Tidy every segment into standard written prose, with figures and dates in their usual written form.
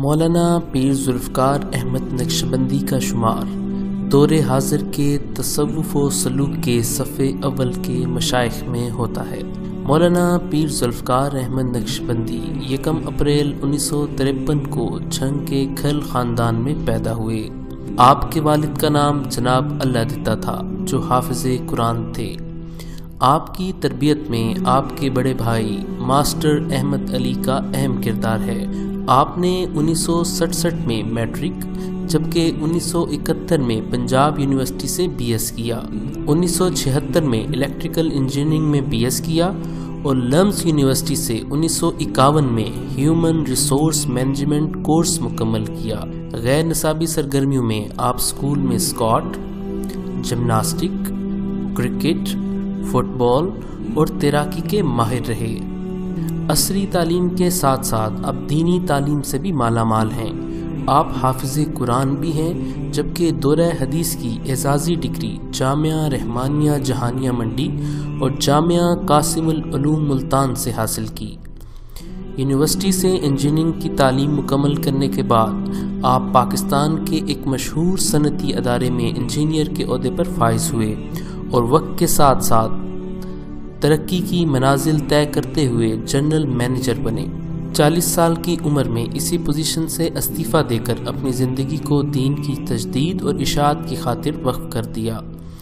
مولانا پیر ذوالفقار احمد نقشبندی کا شمار دور حاضر کے تصوف و سلوک کے صف اول کے مشائخ میں ہوتا ہے۔ مولانا پیر ذوالفقار احمد نقشبندی 1 اپریل 1953 کو جھنگ کے کھل خاندان میں پیدا ہوئے۔ آپ کے والد کا نام جناب اللہ دتا تھا جو حافظ قرآن تھے۔ آپ کی تربیت میں آپ کے بڑے بھائی ماسٹر احمد علی کا اہم کردار ہے۔ آپ نے 1967 میں میٹرک جبکہ 1971 میں پنجاب یونیورسٹی سے بی ایس کیا، 1976 میں الیکٹریکل انجینئرنگ میں بی ایس کیا اور لمز یونیورسٹی سے 1951 میں ہیومن ریسورس مینجمنٹ کورس مکمل کیا۔ غیر نصابی سرگرمیوں میں آپ اسکول میں squat, gymnastic, cricket, football اور تیراکی کے ماہر رہے۔ عصری تعلیم کے ساتھ ساتھ اب دینی تعلیم سے بھی مالا مال ہیں۔ آپ حافظ قرآن بھی ہیں جبکہ دورہ حدیث کی اعزازی ڈگری جامعہ رحمانیہ جہانیہ منڈی اور جامعہ قاسم العلوم ملتان سے حاصل کی۔ یونیورسٹی سے انجینئرنگ کی تعلیم مکمل کرنے کے بعد آپ پاکستان کے ایک مشہور صنعتی ادارے میں انجینئر کے عہدے پر فائز ہوئے اور وقت کے ساتھ ساتھ ترقی کی منازل طے کرتے ہوئے جنرل مینیجر بنے۔ 40 سال کی عمر میں اسی پوزیشن سے استعفیٰ دے کر اپنی زندگی کو دین کی تجدید اور اشاعت کی خاطر وقف کر دیا۔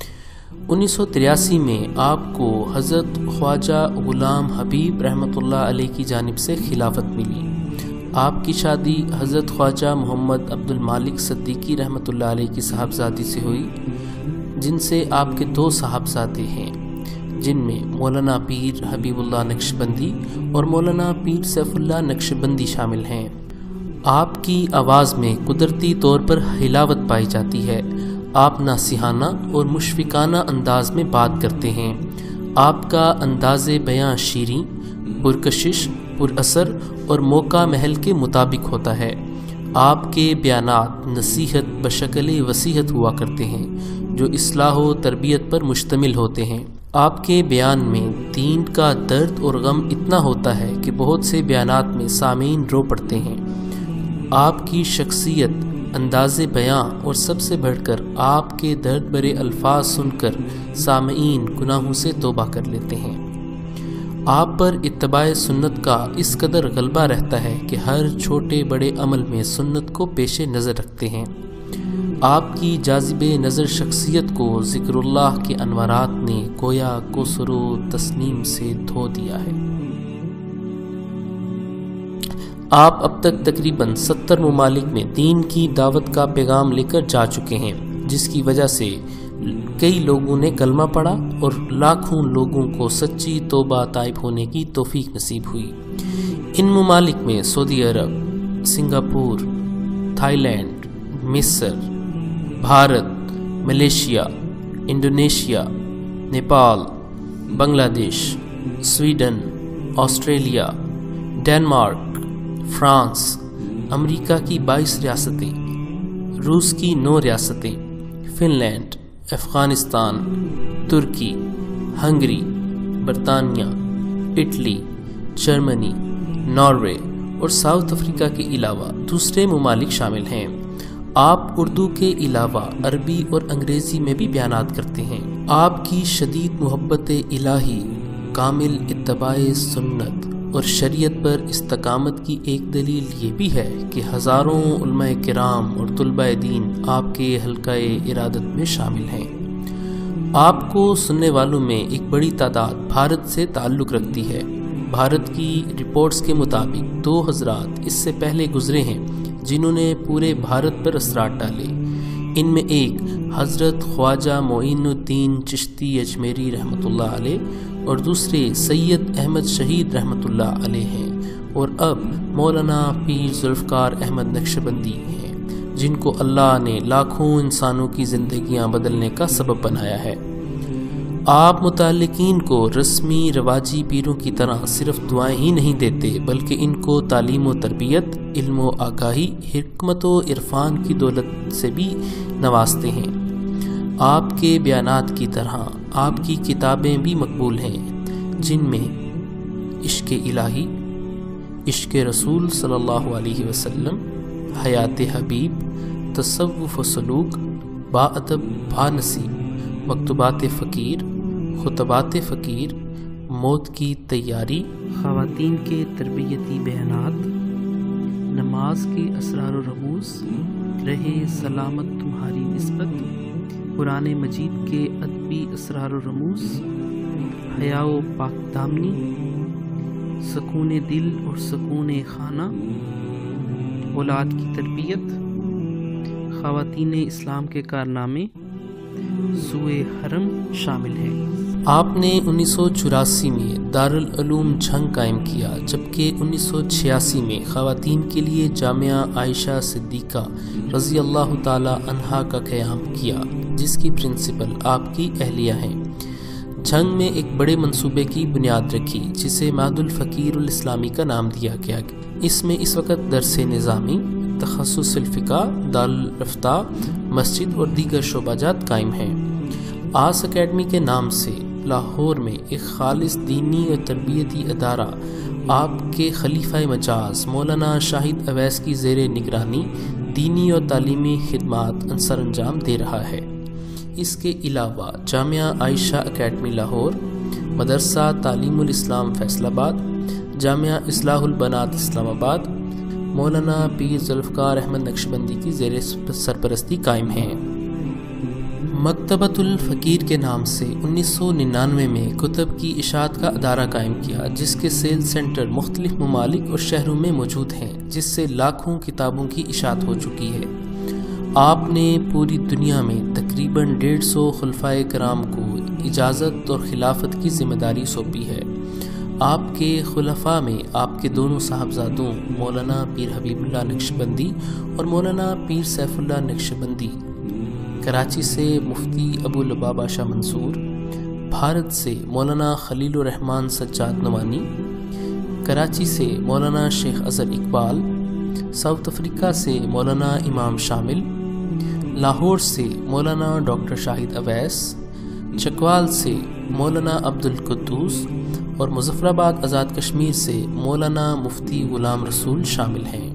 1983 میں آپ کو حضرت خواجہ غلام حبیب رحمۃ اللہ علیہ کی جانب سے خلافت ملی۔ آپ کی شادی حضرت خواجہ محمد عبد المالک صدیقی رحمۃ اللہ علیہ کی صاحبزادی سے ہوئی، جن سے آپ کے 2 صاحبزادے ہیں، جن میں مولانا پیر حبیب اللہ نقشبندی اور مولانا پیر سیف اللہ نقشبندی شامل ہیں۔ آپ کی آواز میں قدرتی طور پر حلاوت پائی جاتی ہے۔ آپ ناصحانہ اور مشفقانہ انداز میں بات کرتے ہیں۔ آپ کا انداز بیاں شیریں، پرکشش، پر اثر اور موقع محل کے مطابق ہوتا ہے۔ آپ کے بیانات نصیحت بشکل وصیحت ہوا کرتے ہیں جو اصلاح و تربیت پر مشتمل ہوتے ہیں۔ آپ کے بیان میں دین کا درد اور غم اتنا ہوتا ہے کہ بہت سے بیانات میں سامعین رو پڑتے ہیں۔ آپ کی شخصیت، انداز بیاں اور سب سے بڑھ کر آپ کے درد بھرے الفاظ سن کر سامعین گناہوں سے توبہ کر لیتے ہیں۔ آپ پر اتباع سنت کا اس قدر غلبہ رہتا ہے کہ ہر چھوٹے بڑے عمل میں سنت کو پیش نظر رکھتے ہیں۔ آپ کی جاذب نظر شخصیت کو ذکر اللہ کے انوارات نے گویا کوثر و تسنیم سے دھو دیا ہے۔ آپ اب تک تقریباً 70 ممالک میں دین کی دعوت کا پیغام لے کر جا چکے ہیں، جس کی وجہ سے کئی لوگوں نے کلمہ پڑھا اور لاکھوں لوگوں کو سچی توبہ طائب ہونے کی توفیق نصیب ہوئی۔ ان ممالک میں سعودی عرب، سنگاپور، تھائی لینڈ، مصر، Bharat, Malaysia, Indonesia, Nepal, Bangladesh, Sweden, Australia, Denmark, France, America کی 22 ریاستیں، روس کی 9 ریاستیں، فن لینڈ، افغانستان، ترکی، ہنگری، برطانیہ، اٹلی، جرمنی، ناروے اور ساؤتھ افریقہ کے علاوہ دوسرے ممالک شامل ہیں۔ آپ اردو کے علاوہ عربی اور انگریزی میں بھی بیانات کرتے ہیں۔ آپ کی شدید محبت الہی، کامل اتباع سنت اور شریعت پر استقامت کی ایک دلیل یہ بھی ہے کہ ہزاروں علماء کرام اور طلباء دین آپ کے حلقہ ارادت میں شامل ہیں۔ آپ کو سننے والوں میں ایک بڑی تعداد بھارت سے تعلق رکھتی ہے۔ بھارت کی رپورٹس کے مطابق 2 حضرات اس سے پہلے گزرے ہیں جنہوں نے پورے بھارت پر اثرات ڈالے۔ ان میں ایک حضرت خواجہ معین الدین چشتی اجمیری رحمۃ اللہ علیہ اور دوسرے سید احمد شہید رحمۃ اللہ علیہ ہیں، اور اب مولانا پیر ذوالفقار احمد نقشبندی ہیں جن کو اللہ نے لاکھوں انسانوں کی زندگیاں بدلنے کا سبب بنایا ہے۔ آپ متعلقین کو رسمی رواجی پیروں کی طرح صرف دعائیں ہی نہیں دیتے بلکہ ان کو تعلیم و تربیت، علم و آگاہی، حکمت و عرفان کی دولت سے بھی نوازتے ہیں۔ آپ کے بیانات کی طرح آپ کی کتابیں بھی مقبول ہیں جن میں عشق الہی، عشق رسول صلی اللہ علیہ وسلم، حیات حبیب، تصوف و سلوک، باادب با نصیب، مکتوبات فقیر، خطبات فقیر، موت کی تیاری، خواتین کے تربیتی بیانات، نماز کے اسرار و رموز، رہے سلامت تمہاری نسبت، قرآن مجید کے ادبی اسرار و رموز، حیا و پاک دامنی، سکون دل اور سکون خانہ، اولاد کی تربیت، خواتین اسلام کے کارنامے، سوئے حرم شامل ہیں۔ آپ نے 1984 میں دارالعلوم جھنگ قائم کیا، جبکہ 1986 میں خواتین کے لیے جامعہ عائشہ صدیقہ رضی اللہ تعالی عنہا کا قیام کیا، جس کی پرنسپل آپ کی اہلیہ ہیں۔ جھنگ میں ایک بڑے منصوبے کی بنیاد رکھی، جسے معہد الفقیر الاسلامی کا نام دیا گیا۔ اس میں اس وقت درس نظامی، تخصص الفقہ، دارالفتہ، مسجد اور دیگر شعبہ جات قائم ہیں۔ آس اکیڈمی کے نام سے لاہور میں ایک خالص دینی اور تربیتی ادارہ آپ کے خلیفہ مجاز مولانا شاہد اویس کی زیر نگرانی دینی اور تعلیمی خدمات سر انجام دے رہا ہے۔ اس کے علاوہ جامعہ عائشہ اکیڈمی لاہور، مدرسہ تعلیم الاسلام فیصل آباد، جامعہ اصلاح البنات اسلام آباد، مولانا پیر ذوالفقار احمد نقشبندی کی زیر سرپرستی قائم ہیں۔ مکتبۃ الفقیر کے نام سے 1999 میں کتب کی اشاعت کا ادارہ قائم کیا، جس کے سیل سینٹر مختلف ممالک اور شہروں میں موجود ہیں، جس سے لاکھوں کتابوں کی اشاعت ہو چکی ہے۔ آپ نے پوری دنیا میں تقریباً 150 خلفائے کرام کو اجازت اور خلافت کی ذمہ داری سونپی ہے۔ آپ کے خلفاء میں آپ کے دونوں صاحبزادوں مولانا پیر حبیب اللہ نقشبندی اور مولانا پیر سیف اللہ نقشبندی، کراچی سے مفتی ابو لبابہ شاہ منصور، بھارت سے مولانا خلیل الرحمن سجاد نوانی، کراچی سے مولانا شیخ اظہر اقبال، ساؤتھ افریقہ سے مولانا امام شامل، لاہور سے مولانا ڈاکٹر شاہد اویس، چکوال سے مولانا عبد القدوس اور مظفر آباد آزاد کشمیر سے مولانا مفتی غلام رسول شامل ہیں۔